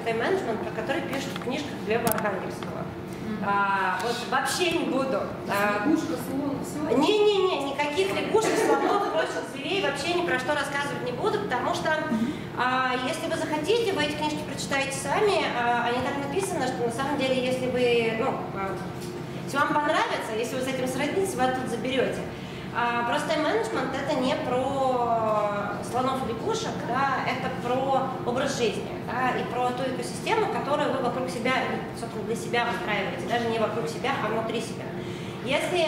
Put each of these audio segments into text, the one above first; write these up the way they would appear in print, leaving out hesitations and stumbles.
тайм-менеджмент, про который пишут в книжках Глеба Архангельского. Вот вообще не буду. Лягушка, слон, все? Не-не-не, никаких лягушек, слонов, прочих зверей вообще ни про что рассказывать не буду, потому что если вы захотите, вы эти книжки прочитаете сами, они так написаны, что на самом деле, если вы, если вам понравится, если вы с этим сроднитесь, вы оттуда заберете. Просто тайм-менеджмент это не про слонов и лягушек, да, это про образ жизни, да, и про ту экосистему, которую вы вокруг себя, собственно, для себя выстраиваете, даже не вокруг себя, а внутри себя. Если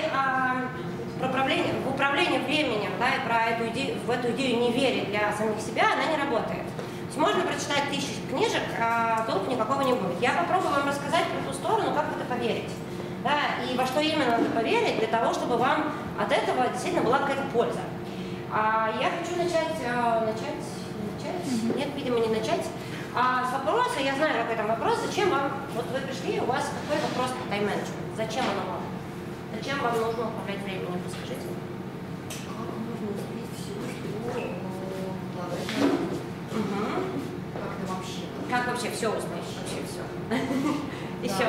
в управление временем, да, и в эту идею не верить для самих себя, она не работает. То есть можно прочитать 1000 книжек, толку никакого не будет. Я попробую вам рассказать про ту сторону, как в это поверить. Да, и во что именно надо поверить, для того, чтобы вам от этого действительно была какая-то польза. Я хочу начать, нет, видимо, не начать, с вопроса. Я знаю, какой там вопрос, зачем вам, вот вы пришли, у вас какой вопрос по тайм-менеджменту, зачем оно вам? Зачем вам нужно управлять временем, расскажите. Как можно успеть все, что как-то вообще? Как вообще все успеть? Вообще все. Еще.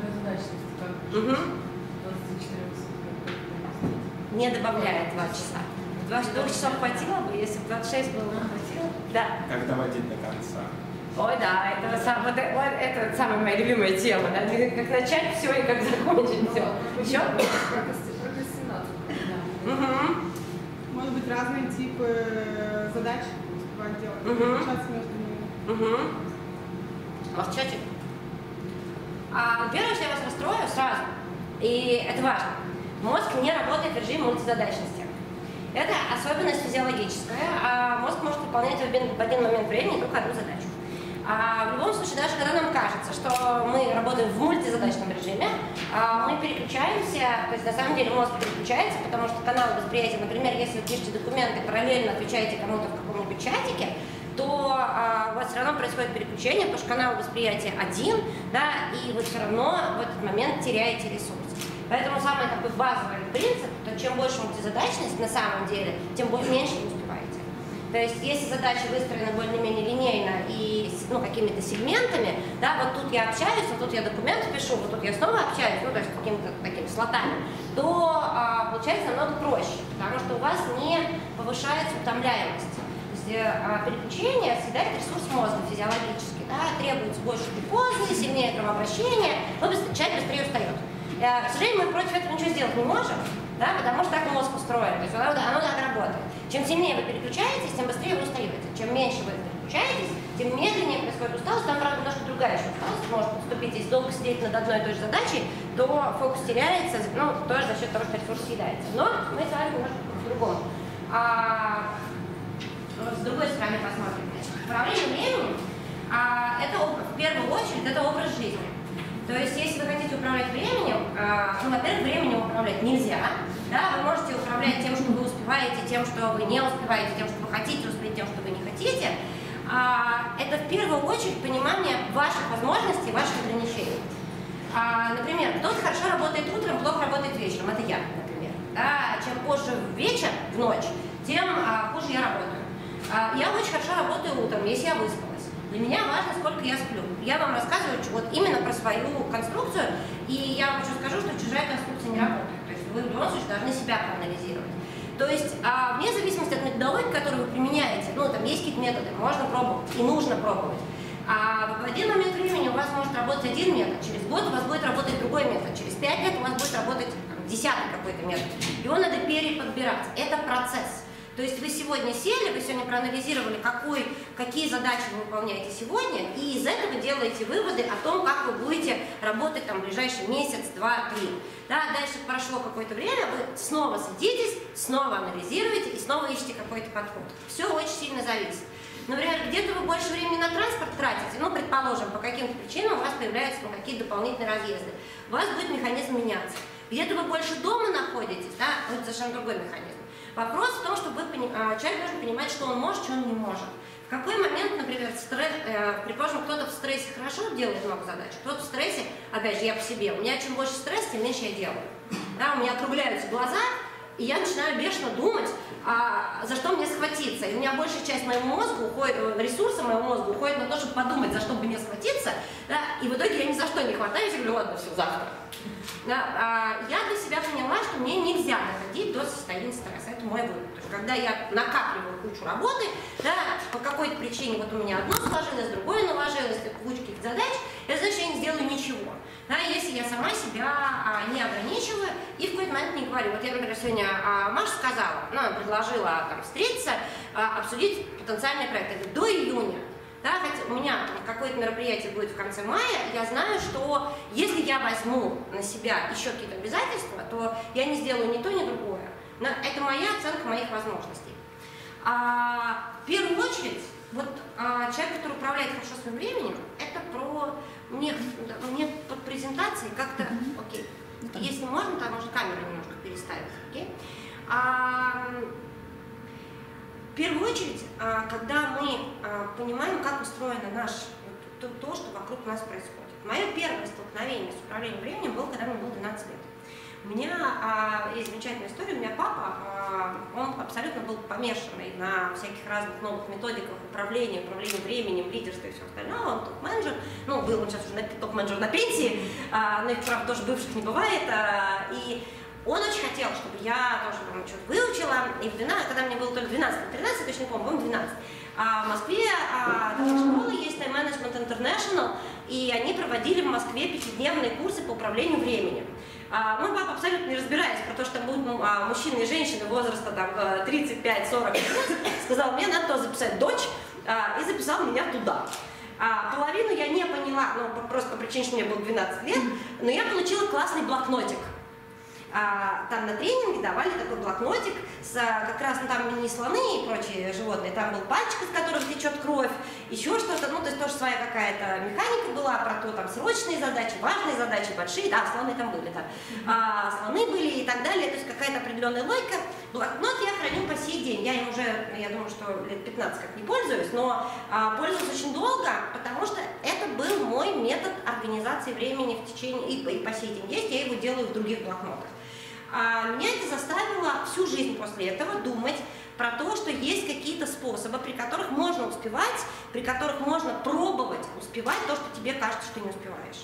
Не добавляет 2 часа. 2 часов хватило бы, если бы 26 было бы хватило. Да. Как доводить до конца? Ой, да, это самая моя любимая тема. Да? Как начать все и как закончить все. Еще? Прокрастинацию. Может быть, разные типы задач успевать делать. Общаться между ними. Молчите. Во-первых, я вас расстрою сразу, и это важно. Мозг не работает в режиме мультизадачности. Это особенность физиологическая. Мозг может выполнять в один момент времени только одну задачу. В любом случае, даже когда нам кажется, что мы работаем в мультизадачном режиме, мы переключаемся, то есть на самом деле мозг переключается, потому что каналы восприятия, например, если вы пишете документы, параллельно отвечаете кому-то в каком-нибудь чатике, то у вас все равно происходит переключение, потому что канал восприятия один, да, и вы все равно в этот момент теряете ресурс. Поэтому самый такой базовый принцип, то чем больше мультизадачность на самом деле, тем меньше вы успеваете. То есть если задача выстроена более-менее линейно и какими-то сегментами, да, вот тут я общаюсь, вот тут я документы пишу, вот тут я снова общаюсь, то есть какими-то такими слотами, то получается намного проще, потому что у вас не повышается утомляемость. Переключение съедает ресурс мозга физиологически, да, требуется больше глюкозы, сильнее кровообращение, человек быстрее устает. К сожалению, мы против этого ничего сделать не можем, да, потому что так мозг устроен, то есть оно так работает. Чем сильнее вы переключаетесь, тем быстрее вы устаете. Чем меньше вы переключаетесь, тем медленнее происходит усталость. Там, правда, немножко другая еще усталость может подступить. Если долго сидеть над одной и той же задачей, то фокус теряется, тоже за счет того, что ресурс съедается. Но мы с вами немножко по-другому. С другой стороны посмотрим. Управление временем, это в первую очередь, это образ жизни. То есть, если вы хотите управлять временем, во-первых, временем управлять нельзя. Да, вы можете управлять тем, что вы успеваете, тем, что вы не успеваете, тем, что вы хотите успеть, тем, что вы не хотите. Это в первую очередь понимание ваших возможностей, ваших ограничений. Например, кто-то хорошо работает утром, плохо работает вечером. Это я, например. Да, чем позже в вечер, в ночь, тем хуже я работаю. Я очень хорошо работаю утром, если я выспалась. Для меня важно, сколько я сплю. Я вам рассказываю вот именно про свою конструкцию, и я вам еще скажу, что чужая конструкция не работает. То есть вы в любом случае должны себя проанализировать. То есть вне зависимости от методологии, которую вы применяете, там есть какие-то методы, можно пробовать и нужно пробовать. В один момент времени у вас может работать один метод, через год у вас будет работать другой метод, через 5 лет у вас будет работать 10-й какой-то метод. Его надо переподбирать. Это процесс. То есть вы сегодня сели, вы сегодня проанализировали, какие задачи вы выполняете сегодня, и из этого делаете выводы о том, как вы будете работать в ближайший месяц, 2, 3. Да, дальше прошло какое-то время, вы снова садитесь, снова анализируете и снова ищете какой-то подход. Все очень сильно зависит. Например, где-то вы больше времени на транспорт тратите, предположим, по каким-то причинам у вас появляются какие-то дополнительные разъезды. У вас будет механизм меняться. Где-то вы больше дома находитесь, да, это совершенно другой механизм. Вопрос в том, что человек должен понимать, что он может, что он не может. В какой момент, например, предположим, кто-то в стрессе хорошо делает много задач, кто-то в стрессе, опять же, я по себе, у меня чем больше стресса, тем меньше я делаю. Да, у меня округляются глаза, и я начинаю бешено думать, за что мне схватиться. И у меня большая часть моего мозга уходит, ресурса моего мозга уходит на то, чтобы подумать, за что бы мне схватиться, да, и в итоге я ни за что не хватаюсь и говорю, ладно, все, завтра. Да, я для себя поняла, что мне нельзя доходить до состояния стресса. Это мой вывод. То есть, когда я накапливаю кучу работы, да, по какой-то причине вот у меня одно сложилось, другое наложилось, куча каких-то задач, это значит, я не сделаю ничего. Да, если я сама себя не ограничиваю и в какой-то момент не говорю. Вот я, например, сегодня Маша сказала, она предложила там встретиться, обсудить потенциальный проект. Это до июня. Да, хотя у меня какое-то мероприятие будет в конце мая, я знаю, что если я возьму на себя еще какие-то обязательства, то я не сделаю ни то, ни другое. Но это моя оценка моих возможностей. В первую очередь, вот человек, который управляет хорошо своим временем, это про мне под презентацией как-то, окей, если можно, там можно камеру немножко переставить, окей. В первую очередь, когда мы понимаем, как устроено то, что вокруг нас происходит. Мое первое столкновение с управлением временем было, когда мне было 12 лет. У меня есть замечательная история. У меня папа, он абсолютно был помешанный на всяких разных новых методиках управления временем, лидерства и все остальное. Он топ-менеджер, ну, был он сейчас уже топ-менеджер на пенсии, но их, правда, тоже бывших не бывает. И он очень хотел, чтобы я тоже что-то выучила, и когда мне было только 12, 13, точно не помню, по-моему, 12. В Москве такая школа есть, Time Management International, и они проводили в Москве 5-дневные курсы по управлению временем. Мой папа, абсолютно не разбираясь про то, что там будут мужчины и женщины возраста 35-40 лет, сказал, мне надо туда записать дочь, и записал меня туда. Половину я не поняла, ну, просто по причине, что мне было 12 лет, но я получила классный блокнотик. Там на тренинге давали такой блокнотик, как раз там не слоны и прочие животные, там был пальчик, из которого течет кровь, еще что-то, ну то есть тоже своя какая-то механика была про то, там срочные задачи, важные задачи, большие, да, слоны там были, да, слоны были и так далее, то есть какая-то определенная логика. Блокнот я храню по сей день, я им уже, я думаю, что лет 15 как не пользуюсь, но пользуюсь очень долго, потому что это был мой метод организации времени в течение, и по сей день есть, я его делаю в других блокнотах. Меня это заставило всю жизнь после этого думать про то, что есть какие-то способы, при которых можно успевать, при которых можно пробовать успевать то, что тебе кажется, что не успеваешь.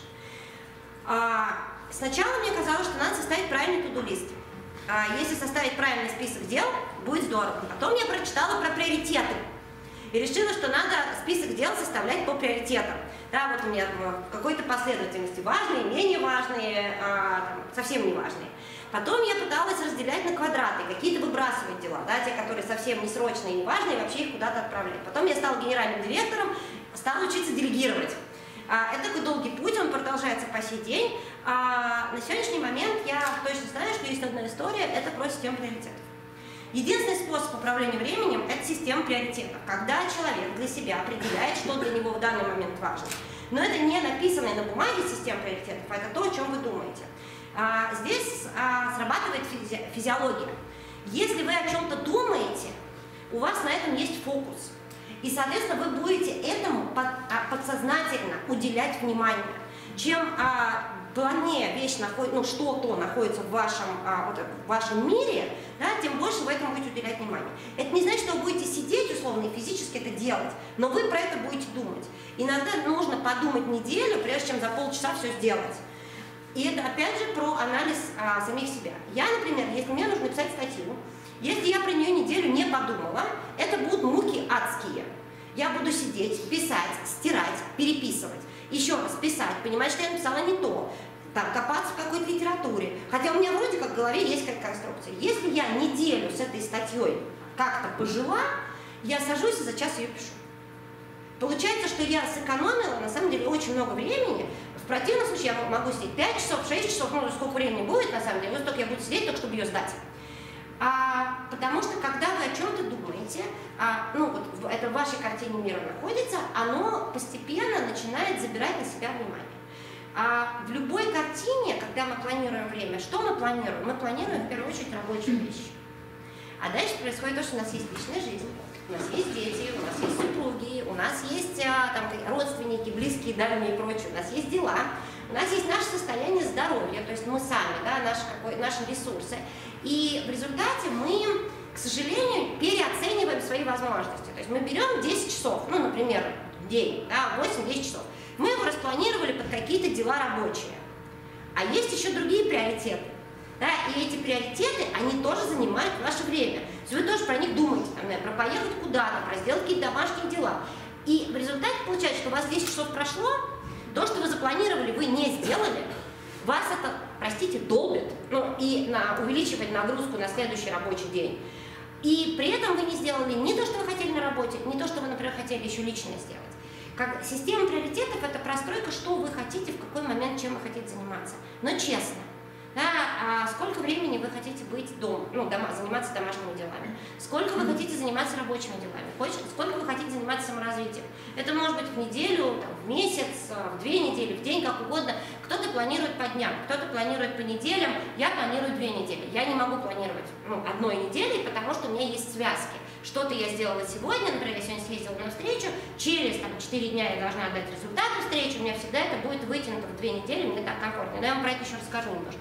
Сначала мне казалось, что надо составить правильный to-do-лист. Если составить правильный список дел, будет здорово. Потом я прочитала про приоритеты и решила, что надо список дел составлять по приоритетам. Да, вот у меня в какой-то последовательности важные, менее важные, совсем не важные. Потом я пыталась разделять на квадраты, какие-то выбрасывать дела, да, те, которые совсем не срочные и не важные, вообще их куда-то отправлять. Потом я стала генеральным директором, стала учиться делегировать. Это такой долгий путь, он продолжается по сей день. На сегодняшний момент я точно знаю, что есть одна история, это про систему приоритетов. Единственный способ управления временем – это система приоритетов, когда человек для себя определяет, что для него в данный момент важно. Но это не написанная на бумаге система приоритетов, а это то, о чем вы думаете. Здесь срабатывает физиология. Если вы о чем-то думаете, у вас на этом есть фокус. И, соответственно, вы будете этому подсознательно уделять внимание. Чем плотнее вещь находится, ну, что-то находится в вашем мире, да, тем больше вы этому будете уделять внимание. Это не значит, что вы будете сидеть условно и физически это делать, но вы про это будете думать. Иногда нужно подумать неделю, прежде чем за полчаса все сделать. И это опять же про анализ самих себя. Я, например, если мне нужно написать статью, если я про нее неделю не подумала, это будут муки адские. Я буду сидеть, писать, стирать, переписывать, еще раз писать, понимать, что я написала не то, там, копаться в какой-то литературе. Хотя у меня вроде как в голове есть какая-то конструкция. Если я неделю с этой статьей как-то пожила, я сажусь и за час ее пишу. Получается, что я сэкономила, на самом деле, очень много времени. В противном случае я могу сидеть 5 часов, 6 часов, ну, сколько времени будет, на самом деле, вот столько я буду сидеть, только чтобы ее сдать. Потому что, когда вы о чем-то думаете, ну, вот это в вашей картине мира находится, оно постепенно начинает забирать на себя внимание. В любой картине, когда мы планируем время, что мы планируем? Мы планируем, в первую очередь, рабочие вещи. А дальше происходит то, что у нас есть личная жизнь, у нас есть дети, у нас есть супруги, у нас есть там, родственники, близкие, дальние и прочее, у нас есть дела, у нас есть наше состояние здоровья, то есть мы сами, да, наши ресурсы. И в результате мы, к сожалению, переоцениваем свои возможности. То есть мы берем 10 часов, ну, например, день, да, 8-10 часов. Мы его распланировали под какие-то дела рабочие. А есть еще другие приоритеты. Да, и эти приоритеты, они тоже занимают ваше время. То есть вы тоже про них думаете, там, про поехать куда-то, про сделать какие-то домашние дела. И в результате получается, что у вас 10 часов прошло, то, что вы запланировали, вы не сделали, вас это, простите, долбит, ну, и увеличивает нагрузку на следующий рабочий день. И при этом вы не сделали ни то, что вы хотели на работе, ни то, что вы, например, хотели еще лично сделать. Как система приоритетов – это простройка, что вы хотите, в какой момент, чем вы хотите заниматься. Но честно. Да, сколько времени вы хотите быть дома, ну, заниматься домашними делами, сколько вы хотите заниматься рабочими делами, сколько вы хотите заниматься саморазвитием. Это может быть в неделю, там, в месяц, в 2 недели, в день, как угодно. Кто-то планирует по дням, кто-то планирует по неделям, я планирую 2 недели. Я не могу планировать одной неделей, потому что у меня есть связки. Что-то я сделала сегодня, например, я сегодня съездила на встречу, через 4 дня я должна отдать результаты встречи, у меня всегда это будет вытянуто в 2 недели, мне так комфортнее. Но я вам про это еще расскажу немножко.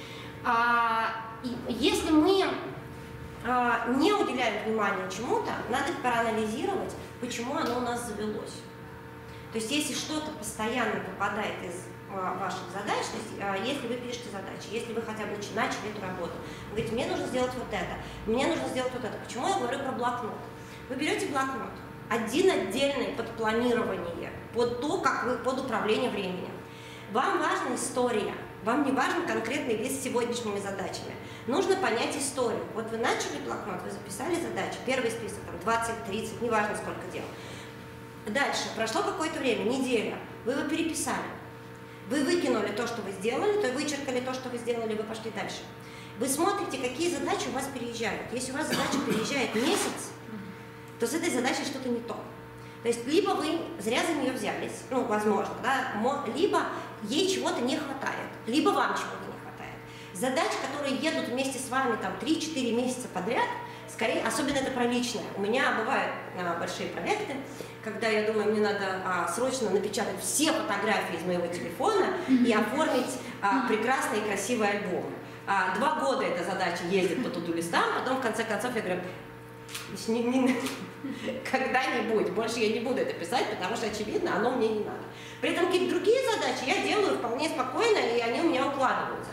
Если мы не уделяем внимания чему-то, надо проанализировать, почему оно у нас завелось. То есть если что-то постоянно выпадает из ваших задач, то есть если вы пишете задачи, если вы хотя бы начали эту работу, вы говорите, мне нужно сделать вот это, мне нужно сделать вот это. Почему я говорю про блокнот? Вы берете блокнот, один отдельный под планирование, под то, как вы, под управление временем. Вам важна история. Вам не важен конкретный лист с сегодняшними задачами. Нужно понять историю. Вот вы начали блокнот, вы записали задачи, первый список, там 20, 30, неважно сколько дел. Дальше, прошло какое-то время, неделя, вы его переписали. Вы выкинули то, что вы сделали, то вычеркали то, что вы сделали, вы пошли дальше. Вы смотрите, какие задачи у вас переезжают. Если у вас задача переезжает месяц, то с этой задачей что-то не то. То есть либо вы зря за нее взялись, ну, возможно, да, либо ей чего-то не хватает, либо вам чего-то не хватает. Задачи, которые едут вместе с вами там 3-4 месяца подряд, скорее, особенно это про личное. У меня бывают большие проекты, когда я думаю, мне надо срочно напечатать все фотографии из моего телефона и оформить прекрасный и красивый альбом. 2 года эта задача ездит по туду-листам, потом в конце концов я говорю, когда-нибудь, больше я не буду это писать, потому что, очевидно, оно мне не надо. При этом какие-то другие задачи я делаю вполне спокойно, и они у меня укладываются.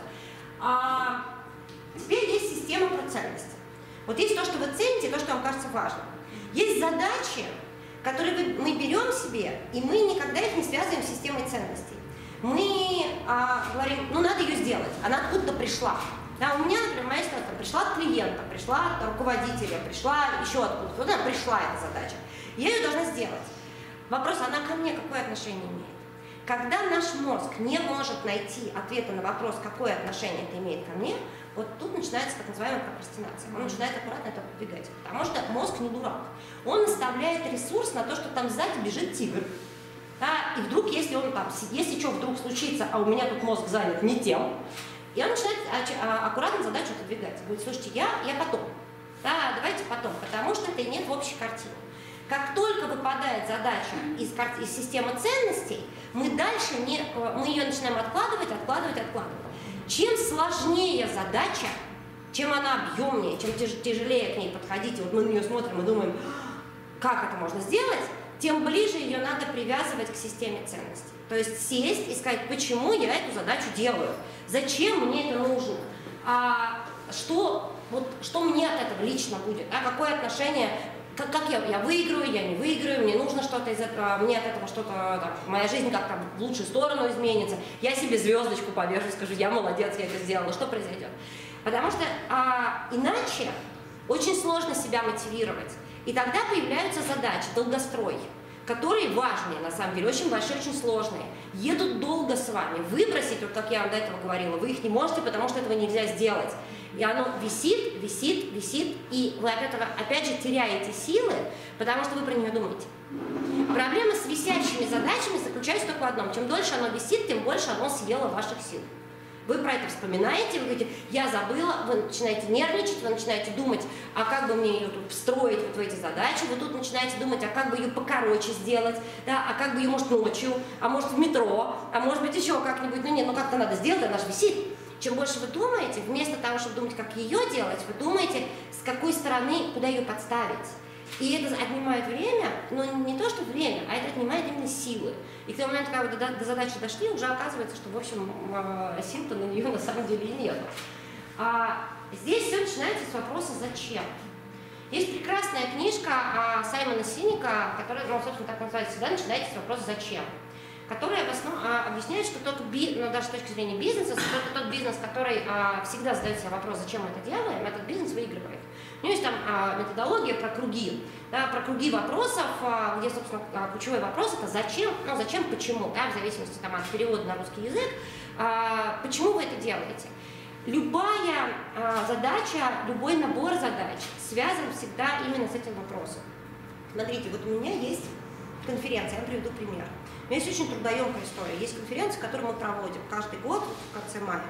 Теперь есть система про ценности. Вот есть то, что вы цените, то, что вам кажется важным. Есть задачи, которые мы берем себе, и мы никогда их не связываем с системой ценностей. Мы говорим, ну надо ее сделать, она откуда-то пришла. Да, у меня, например, моя ситуация, пришла от клиента, пришла от руководителя, пришла еще откуда-то, да, пришла эта задача. Я ее должна сделать. Вопрос, она ко мне какое отношение имеет? Когда наш мозг не может найти ответа на вопрос, какое отношение это имеет ко мне, вот тут начинается так называемая прокрастинация. Он начинает аккуратно это подвигать, потому что мозг не дурак. Он наставляет ресурс на то, что там сзади бежит тигр. Да, и вдруг, если он там, если что вдруг случится, а у меня тут мозг занят не тем, и он начинает аккуратно задачу отодвигать. Говорит, слушайте, я потом. Да, давайте потом, потому что это нет в общей картине. Как только выпадает задача из системы ценностей, мы дальше мы ее начинаем откладывать. Чем сложнее задача, чем она объемнее, чем тяжелее к ней подходить, вот мы на нее смотрим и думаем, как это можно сделать, тем ближе ее надо привязывать к системе ценностей. То есть сесть и сказать, почему я эту задачу делаю, зачем мне это нужно, что мне от этого лично будет, какое отношение, как я выиграю, я не выиграю, мне нужно что-то из этого, мне от этого что-то, моя жизнь как-то в лучшую сторону изменится, я себе звездочку повешу, скажу, я молодец, я это сделала, что произойдет? Потому что иначе очень сложно себя мотивировать. И тогда появляются задачи, долгострой, которые важные, на самом деле, очень большие, очень сложные. Едут долго с вами. Выбросить, вот как я вам до этого говорила, вы их не можете, потому что этого нельзя сделать. И оно висит, и вы от этого, опять же, теряете силы, потому что вы про нее думаете. Проблема с висящими задачами заключается только в одном. Чем дольше оно висит, тем больше оно съело ваших сил. Вы про это вспоминаете, вы говорите, я забыла, вы начинаете нервничать, вы начинаете думать, а как бы мне ее тут встроить вот в эти задачи, вы тут начинаете думать, а как бы ее покороче сделать, да, а как бы ее, может, ночью, а может, в метро, а может быть, еще как-нибудь, ну нет, ну как-то надо сделать, она же висит. чем больше вы думаете, вместо того, чтобы думать, как ее делать, вы думаете, с какой стороны, куда ее подставить. И это отнимает время, но не то, что время, а это отнимает именно силы. И к тому моменту, когда вы до задачи дошли, уже оказывается, что, в общем, сил-то на нее на самом деле и нет. Здесь все начинается с вопроса «зачем?». Есть прекрасная книжка Саймона Синека, которая, собственно, так называется, всегда начинается с вопроса «зачем?», которая в основном объясняет, что только даже с точки зрения бизнеса, тот бизнес, который всегда задает себе вопрос, зачем мы это делаем, этот бизнес выигрывает. У него есть там методология про круги, да, про круги вопросов, где, собственно, ключевой вопрос это зачем, зачем, почему, да, в зависимости там, от перевода на русский язык, почему вы это делаете. Любая задача, любой набор задач связан всегда именно с этим вопросом. Смотрите, вот у меня есть конференция, я приведу пример. У меня есть очень трудоемкая история. Есть конференция, которую мы проводим каждый год в конце мая.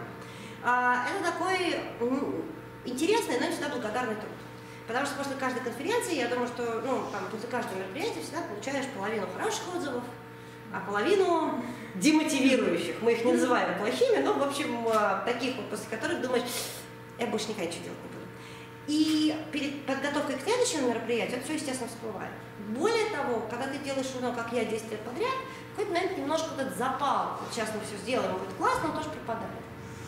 Это такой интересный, но не всегда благодарный труд. Потому что после каждой конференции, я думаю, что после каждого мероприятия всегда получаешь половину хороших отзывов, а половину демотивирующих. Мы их не называем плохими, но, в общем, таких, после которых думаешь, я больше никогда ничего делать не буду. И перед подготовкой к следующему мероприятию это все, естественно, всплывает. Более того, когда ты делаешь, как я, 10 лет подряд, в какой-то момент немножко этот запал, вот сейчас мы все сделаем, будет классно, он тоже пропадает.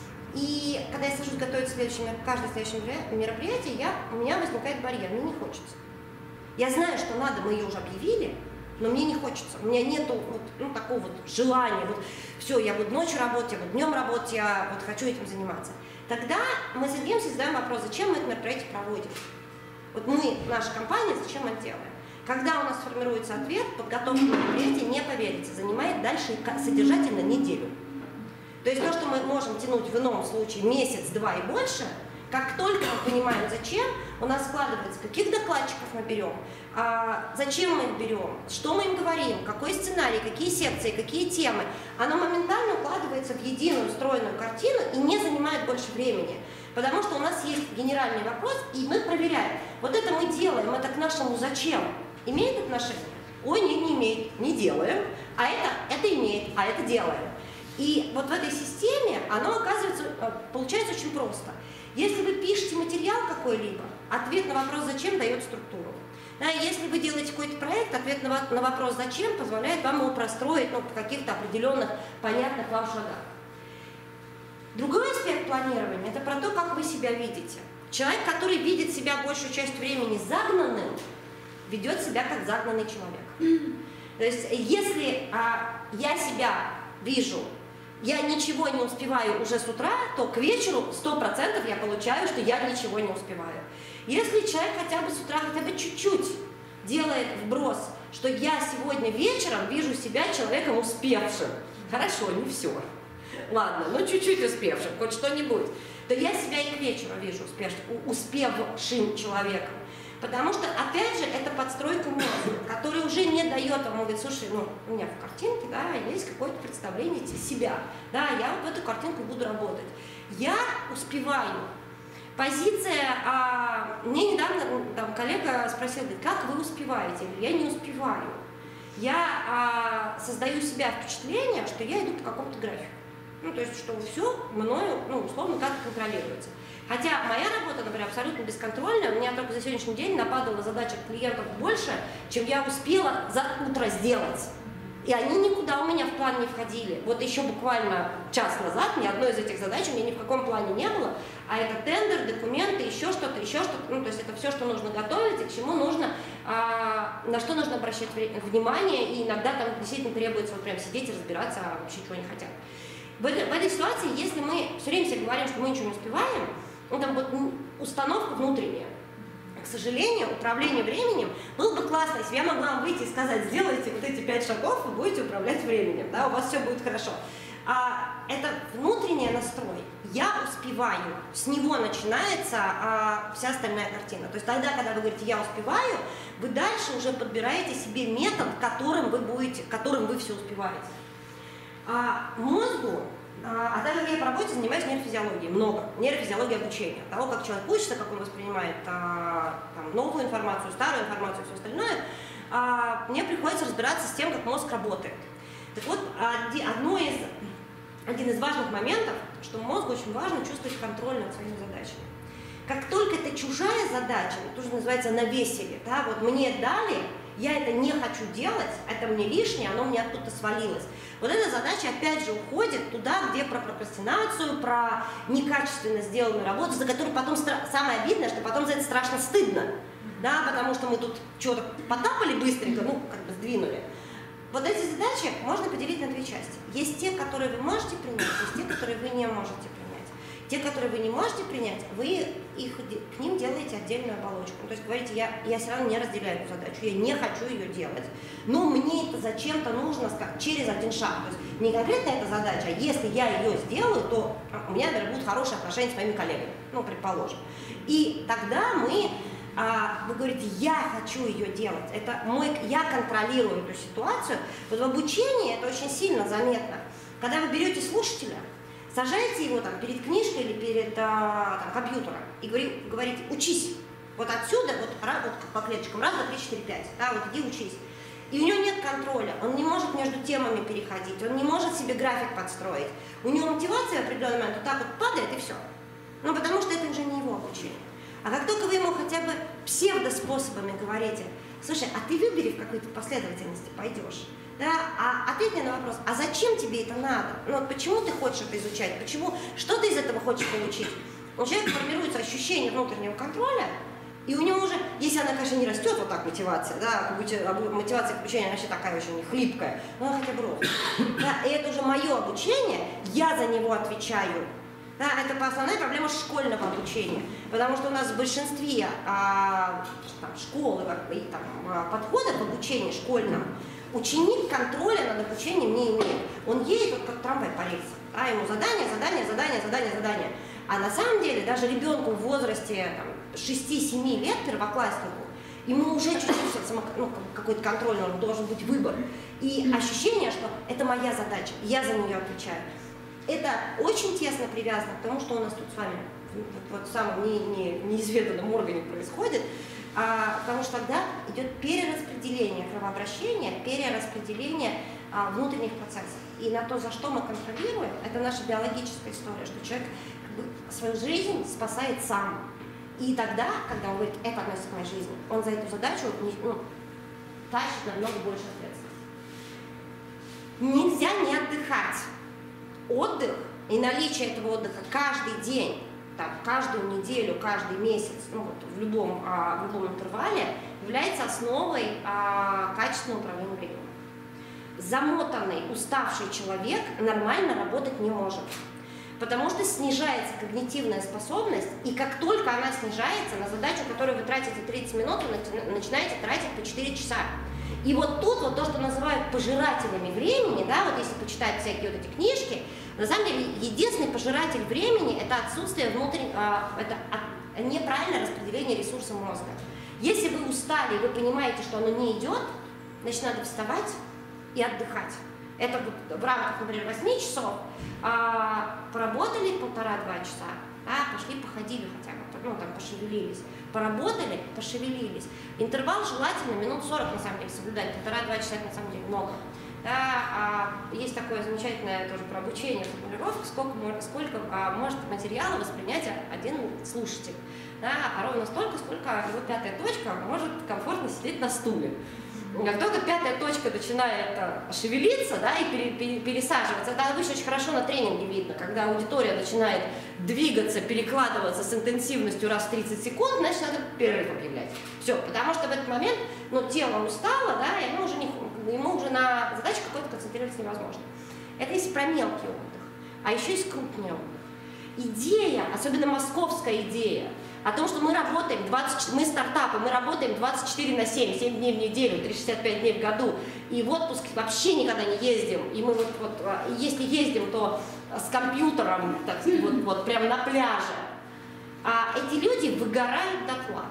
И когда я сажусь готовить каждое следующее мероприятие, у меня возникает барьер, мне не хочется. Я знаю, что надо, мы ее уже объявили, но мне не хочется, у меня нету такого желания, все, я буду ночью работать, я буду днем работать, я хочу этим заниматься. Тогда мы с Сергеем задаем вопрос, зачем мы это мероприятие проводим. Вот мы, наша компания, зачем мы это делаем? Когда у нас формируется ответ, подготовка мероприятия, не поверите, занимает дальше содержательно неделю. То есть то, что мы можем тянуть в ином случае месяц, два и больше, как только мы понимаем, зачем, у нас складывается, каких докладчиков мы берем, зачем мы их берем, что мы им говорим, какой сценарий, какие секции, какие темы, оно моментально укладывается в единую стройную картину и не занимает больше времени. Потому что у нас есть генеральный вопрос, и мы проверяем. Вот это мы делаем, это к нашему зачем. Имеет отношение? Ой, нет, не имеет, не делаем. А это имеет, а это делаем. И вот в этой системе оно оказывается, получается очень просто. Если вы пишете материал какой-либо, ответ на вопрос «зачем» дает структуру. Да, если вы делаете какой-то проект, ответ на вопрос «зачем» позволяет вам его простроить в каких-то определенных, понятных вам шагах. Другой аспект планирования – это про то, как вы себя видите. Человек, который видит себя большую часть времени загнанным, ведет себя как загнанный человек. То есть, если я себя вижу, я ничего не успеваю уже с утра, то к вечеру 100% я получаю, что я ничего не успеваю. Если человек хотя бы с утра, хотя бы чуть-чуть делает вброс, что я сегодня вечером вижу себя человеком успевшим, хорошо, не все, ладно, но чуть-чуть успевшим, хоть что-нибудь, то я себя и к вечеру вижу успевшим человеком. Потому что, опять же, это подстройка мозга, который уже не дает вам, он говорит, слушай, у меня в картинке, да, есть какое-то представление себя, да, я вот в эту картинку буду работать. Я успеваю. Позиция, мне недавно коллега спросил, говорит, как вы успеваете? Я не успеваю. Я создаю себя впечатление, что я иду по какому-то графику. То есть, что все мною, условно, как-то контролируется. Хотя моя работа, например, абсолютно бесконтрольная, у меня только за сегодняшний день нападало задач от клиентов больше, чем я успела за утро сделать. И они никуда у меня в план не входили. Вот еще буквально час назад ни одной из этих задач у меня ни в каком плане не было, а это тендер, документы, еще что-то, то есть это все, что нужно готовить, и к чему нужно, на что нужно обращать внимание, и иногда там действительно требуется вот прям сидеть и разбираться, а вообще чего не хотят. В этой ситуации, если мы все время себе говорим, что мы ничего не успеваем, там вот установка внутренняя. К сожалению, управление временем было бы классно, если я могла вам выйти и сказать, сделайте вот эти 5 шагов, вы будете управлять временем, да, у вас все будет хорошо. Это внутренний настрой. Я успеваю, с него начинается вся остальная картина. То есть тогда, когда вы говорите «я успеваю», вы дальше уже подбираете себе метод, которым вы все успеваете. Мозгу, так как я по работе занимаюсь нейрофизиологией, много, нейрофизиологией обучения, того, как человек учится, как он воспринимает новую информацию, старую информацию и все остальное, мне приходится разбираться с тем, как мозг работает. Так вот, один из важных моментов, что мозгу очень важно чувствовать контроль над своими задачами. Как только это чужая задача, то, что называется навесили, да, вот мне дали, я это не хочу делать, это мне лишнее, оно мне оттуда свалилось. Вот эта задача опять же уходит туда, где про прокрастинацию, про некачественно сделанную работу, за которую потом самое обидное, что потом за это страшно стыдно, да, потому что мы тут что-то потапали быстренько, ну, как бы сдвинули. Вот эти задачи можно поделить на две части. Есть те, которые вы можете принять, есть те, которые вы не можете принять. Те, которые вы не можете принять, вы к ним делаете отдельную оболочку. То есть говорите, я все равно не разделяю эту задачу, я не хочу ее делать, но мне это зачем-то нужно через один шаг. То есть не конкретно эта задача, а если я ее сделаю, то у меня, наверное, будут хорошие отношения с моими коллегами, ну, предположим. И тогда вы говорите, я хочу ее делать, я контролирую эту ситуацию. Вот в обучении это очень сильно заметно. Когда вы берете слушателя, сажаете его там перед книжкой или перед компьютером и говорите, учись. Вот отсюда, вот по клеточкам, 1, 2, 3, 4, 5, да, вот иди учись. И у него нет контроля, он не может между темами переходить, он не может себе график подстроить. У него мотивация в определенный момент вот так вот падает и все. Ну, потому что это уже не его обучение. А как только вы ему хотя бы псевдоспособами говорите, слушай, а ты выбери, в какой-то последовательности пойдешь, да, ответь мне на вопрос, а зачем тебе это надо? Ну, вот почему ты хочешь это изучать? Что ты из этого хочешь получить? У человека формируется ощущение внутреннего контроля, и у него уже, если она, конечно, не растет, вот так мотивация, да, мотивация к обучению вообще такая очень хлипкая, но она хотя бы росла. Да, и это уже мое обучение, я за него отвечаю. Да, это основная проблема школьного обучения, потому что у нас в большинстве школ и подходов к обучению школьного ученик контроля над обучением не имеет. Он едет как трамвай по рельсам, да, ему задание. А на самом деле даже ребенку в возрасте 6-7 лет, первокласснику, ему уже чуть-чуть какой-то контроль, должен быть выбор. И ощущение, что это моя задача, я за нее отвечаю. Это очень тесно привязано к тому, что у нас тут с вами в самом неизведанном органе происходит, потому что тогда идет перераспределение кровообращения, перераспределение внутренних процессов. И на то, за что мы контролируем, это наша биологическая история, что человек свою жизнь спасает сам. И тогда, когда он говорит, это относится к моей жизни, он за эту задачу тащит намного больше ответственности. Нельзя не отдыхать. Отдых и наличие этого отдыха каждый день, каждую неделю, каждый месяц, в любом интервале, является основой качественного управления временем. Замотанный, уставший человек нормально работать не может, потому что снижается когнитивная способность, и как только она снижается, на задачу, которую вы тратите 30 минут, вы начинаете тратить по 4 часа. И вот тут вот то, что называют пожирателями времени, да, вот если почитать всякие вот эти книжки, на самом деле единственный пожиратель времени – это отсутствие это неправильное распределение ресурса мозга. Если вы устали и вы понимаете, что оно не идет, значит, надо вставать и отдыхать. Это вот в рамках, например, 8 часов поработали 1,5-2 часа, да, пошли походили хотя бы, пошевелились, поработали, пошевелились. Интервал желательно минут 40, на самом деле, соблюдать, 1,5-2 часа, на самом деле, много. Да, есть такое замечательное тоже про обучение, формулировка, сколько может материала воспринять один слушатель. Да, ровно столько, сколько его 5-я точка может комфортно сидеть на стуле. Как только 5-я точка начинает шевелиться, да, и пересаживаться, это обычно очень хорошо на тренинге видно, когда аудитория начинает двигаться, перекладываться с интенсивностью раз в 30 секунд, значит, надо перерыв объявлять. Все, потому что в этот момент тело устало, да, и ему уже на задачу какой-то концентрироваться невозможно. Это если про мелкий отдых, а еще есть крупный отдых. Идея, особенно московская идея, о том, что мы работаем, мы стартапы, мы работаем 24/7, 7 дней в неделю, 365 дней в году, и в отпуск вообще никогда не ездим, и мы если ездим, то с компьютером, так сказать, прямо на пляже. Эти люди выгорают дотла.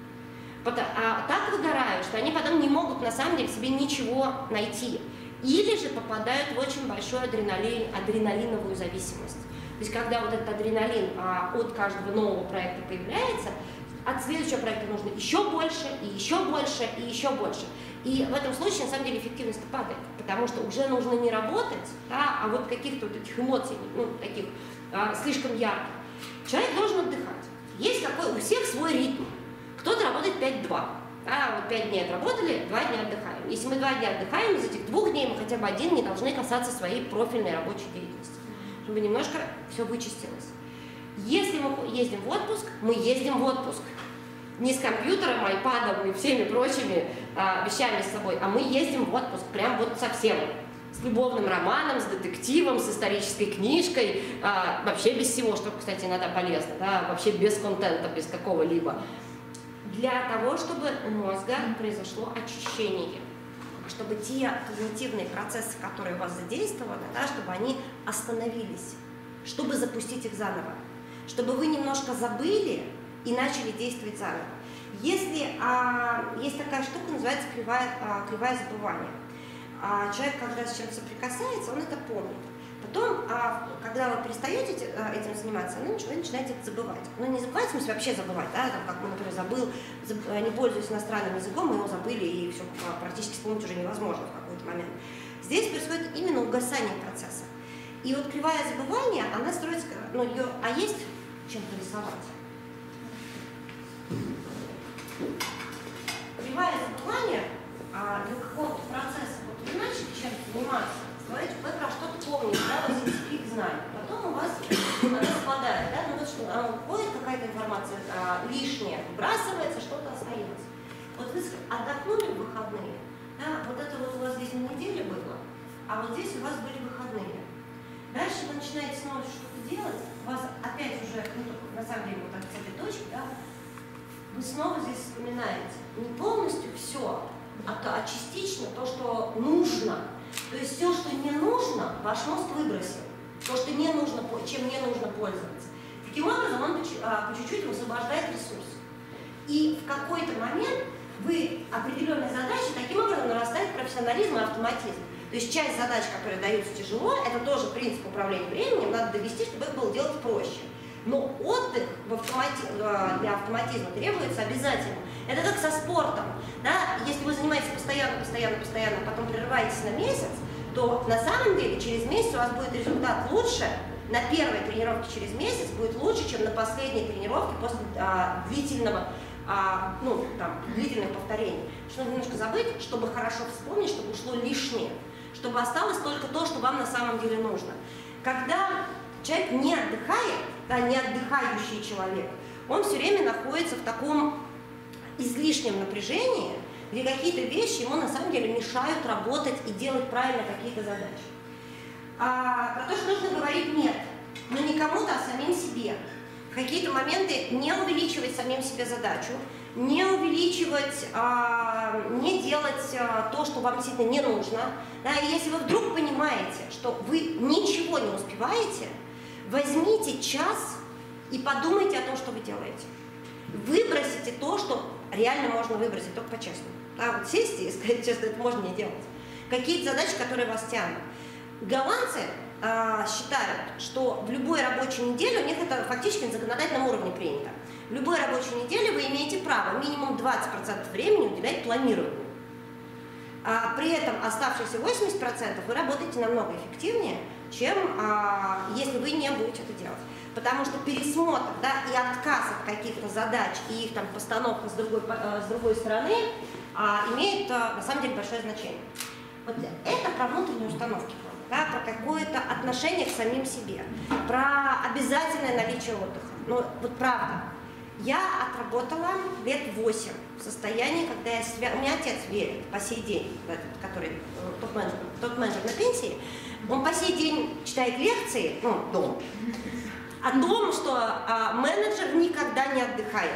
Так выгорают, что они потом не могут на самом деле себе ничего найти. Или же попадают в очень большую адреналиновую зависимость. То есть когда вот этот адреналин от каждого нового проекта появляется, от следующего проекта нужно еще больше, и еще больше, и еще больше. И в этом случае, на самом деле, эффективность падает, потому что уже нужно не работать, да, а вот каких-то вот этих эмоций, ну, таких слишком ярких. Человек должен отдыхать. Есть такой, у всех свой ритм. Кто-то работает 5-2. Да, вот 5 дней отработали, 2 дня отдыхаем. Если мы 2 дня отдыхаем, из этих 2 дней мы хотя бы 1 не должны касаться своей профильной рабочей деятельности, чтобы немножко все вычистилось. Если мы ездим в отпуск, мы ездим в отпуск. Не с компьютером, айпадом и всеми прочими вещами с собой, а мы ездим в отпуск прям вот совсем. С любовным романом, с детективом, с исторической книжкой, вообще без всего, что, кстати, иногда полезно, да, вообще без контента, без какого-либо. Для того, чтобы у мозга произошло очищение, чтобы те когнитивные процессы, которые у вас задействованы, да, чтобы они остановились, чтобы запустить их заново, чтобы вы немножко забыли и начали действовать заново. Если есть такая штука, называется кривая забывания. Человек, когда с чем-то соприкасается, он это помнит. Потом, когда вы перестаете этим заниматься, вы начинаете это забывать. Ну, не забывать, в смысле вообще забывать, да, там, как мы, например, не пользуясь иностранным языком, мы его забыли, и все практически вспомнить уже невозможно в какой-то момент. Здесь происходит именно угасание процесса. И вот кривая забывания, она строится, ну, ее, есть чем порисовать? Кривая забывания для какого-то процесса, вот вы начали чем-то заниматься, говорите, вы про что-то помните, да, вы есть пик знаний, потом у вас она спадает, да, ну вот что, уходит какая-то информация лишняя, выбрасывается, что-то остается. Вот вы отдохнули в выходные, да, вот это вот у вас здесь на неделе было, а вот здесь у вас были выходные. Дальше вы начинаете снова что-то делать, у вас опять уже, ну, на самом деле, вот с этой точки, да, вы снова здесь вспоминаете не полностью все, а частично то, что нужно. То есть все, что не нужно, ваш мозг выбросил. То, что не нужно, чем не нужно пользоваться. Таким образом, он по чуть-чуть высвобождает ресурс. И в какой-то момент вы определенные задачи, таким образом нарастает профессионализм и автоматизм. То есть часть задач, которые даются тяжело, это тоже принцип управления временем, надо довести, чтобы их было делать проще. Но отдых для автоматизма требуется обязательно. Это как со спортом. Да? Если вы занимаетесь постоянно, потом прерываетесь на месяц, то на самом деле через месяц у вас будет результат лучше, на первой тренировке через месяц будет лучше, чем на последней тренировке после длительных повторений. Что нужно немножко забыть, чтобы хорошо вспомнить, чтобы ушло лишнее, чтобы осталось только то, что вам на самом деле нужно. Когда человек не отдыхает, да, не отдыхающий человек, он все время находится в таком излишнем напряжении, где какие-то вещи ему на самом деле мешают работать и делать правильно какие-то задачи. Про то, что нужно говорить «нет», но не кому-то, а самим себе. В какие-то моменты не увеличивать самим себе задачу, не увеличивать, не делать то, что вам действительно не нужно. Да, и если вы вдруг понимаете, что вы ничего не успеваете, возьмите час и подумайте о том, что вы делаете. Выбросите то, что реально можно выбросить, только по-честному. Да, вот сесть и сказать честно, это можно не делать. Какие-то задачи, которые вас тянут. Голландцы считают, что в любой рабочей неделе, у них это фактически на законодательном уровне принято, в любой рабочей неделе вы имеете право минимум 20% времени уделять планированию. При этом оставшиеся 80% вы работаете намного эффективнее, чем если вы не будете это делать. Потому что пересмотр, да, и отказ от каких-то задач и их там постановка с другой стороны имеет на самом деле большое значение. Вот это про внутренние установки, да, про какое-то отношение к самим себе, про обязательное наличие отдыха. Ну вот правда, я отработала лет 8 в состоянии, когда у меня отец верит по сей день, который топ-менеджер на пенсии, он по сей день читает лекции, ну, дома, о том, что менеджер никогда не отдыхает.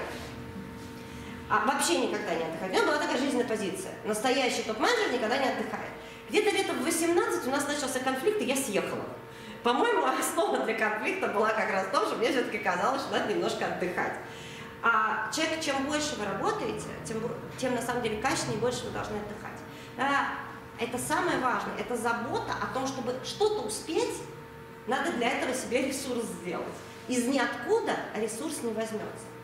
Вообще никогда не отдыхает. У меня была такая жизненная позиция. Настоящий топ-менеджер никогда не отдыхает. Где-то лет в 18 у нас начался конфликт, и я съехала. По-моему, основа для конфликта была как раз в том, что мне все-таки казалось, что надо немножко отдыхать. Человек, чем больше вы работаете, тем на самом деле качественнее и больше вы должны отдыхать. Это самое важное, это забота о том, чтобы что-то успеть, надо для этого себе ресурс сделать. Из ниоткуда ресурс не возьмется.